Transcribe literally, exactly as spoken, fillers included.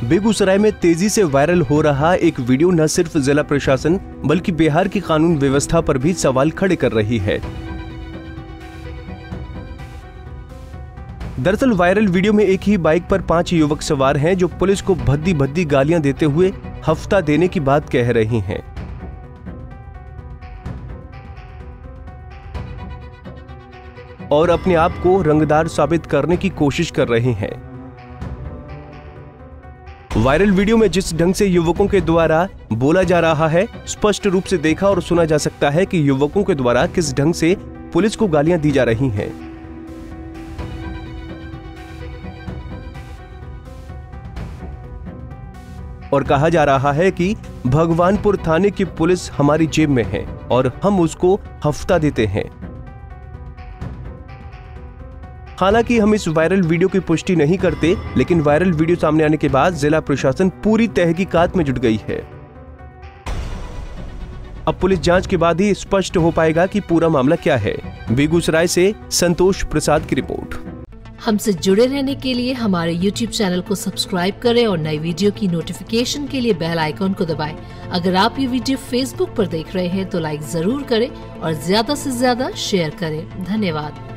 बेगूसराय में तेजी से वायरल हो रहा एक वीडियो न सिर्फ जिला प्रशासन बल्कि बिहार की कानून व्यवस्था पर भी सवाल खड़े कर रही है। दरअसल वायरल वीडियो में एक ही बाइक पर पांच युवक सवार हैं जो पुलिस को भद्दी भद्दी गालियां देते हुए हफ्ता देने की बात कह रही हैं। और अपने आप को रंगदार साबित करने की कोशिश कर रहे हैं। वायरल वीडियो में जिस ढंग से युवकों के द्वारा बोला जा रहा है, स्पष्ट रूप से देखा और सुना जा सकता है कि युवकों के द्वारा किस ढंग से पुलिस को गालियां दी जा रही हैं। और कहा जा रहा है कि भगवानपुर थाने की पुलिस हमारी जेब में है और हम उसको हफ्ता देते हैं। हालांकि हम इस वायरल वीडियो की पुष्टि नहीं करते, लेकिन वायरल वीडियो सामने आने के बाद जिला प्रशासन पूरी तहकीकात में जुट गई है। अब पुलिस जांच के बाद ही स्पष्ट हो पाएगा कि पूरा मामला क्या है। बेगूसराय से संतोष प्रसाद की रिपोर्ट। हमसे जुड़े रहने के लिए हमारे यूट्यूब चैनल को सब्सक्राइब करें और नई वीडियो की नोटिफिकेशन के लिए बेल आइकॉन को दबाएं। अगर आप ये वीडियो फेसबुक पर देख रहे हैं तो लाइक जरूर करें और ज्यादा से ज्यादा शेयर करें। धन्यवाद।